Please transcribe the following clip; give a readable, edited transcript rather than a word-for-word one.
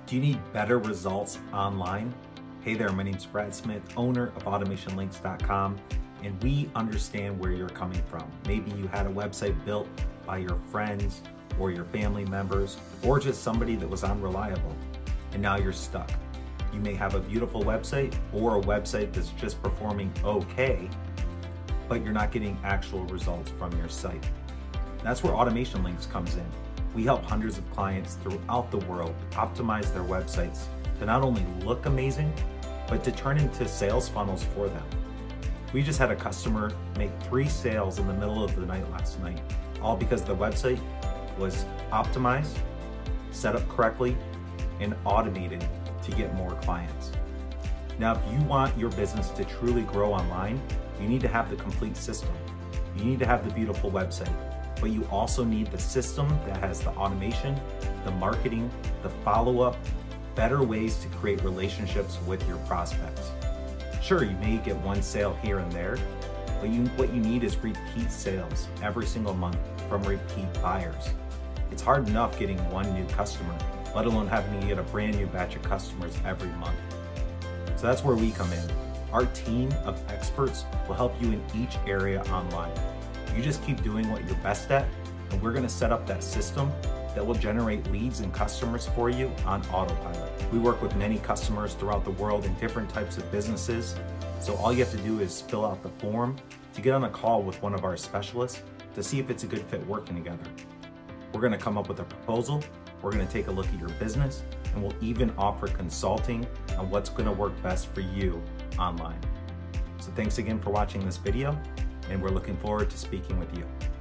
Do you need better results online? Hey there, my name's Brad Smith, owner of AutomationLinks.com, and we understand where you're coming from. Maybe you had a website built by your friends or your family members, or just somebody that was unreliable, and now you're stuck. You may have a beautiful website or a website that's just performing okay, but you're not getting actual results from your site. That's where Automation Links comes in. We help hundreds of clients throughout the world optimize their websites to not only look amazing, but to turn into sales funnels for them. We just had a customer make 3 sales in the middle of the night last night, all because the website was optimized, set up correctly, and automated to get more clients. Now, if you want your business to truly grow online, you need to have the complete system. You need to have the beautiful website, but you also need the system that has the automation, the marketing, the follow-up, better ways to create relationships with your prospects. Sure, you may get 1 sale here and there, but what you need is repeat sales every single month from repeat buyers. It's hard enough getting 1 new customer, let alone having to get a brand new batch of customers every month. So that's where we come in. Our team of experts will help you in each area online. You just keep doing what you're best at, and we're gonna set up that system that will generate leads and customers for you on autopilot. We work with many customers throughout the world in different types of businesses, so all you have to do is fill out the form to get on a call with one of our specialists to see if it's a good fit working together. We're gonna come up with a proposal, we're gonna take a look at your business, and we'll even offer consulting on what's gonna work best for you online. So thanks again for watching this video, and we're looking forward to speaking with you.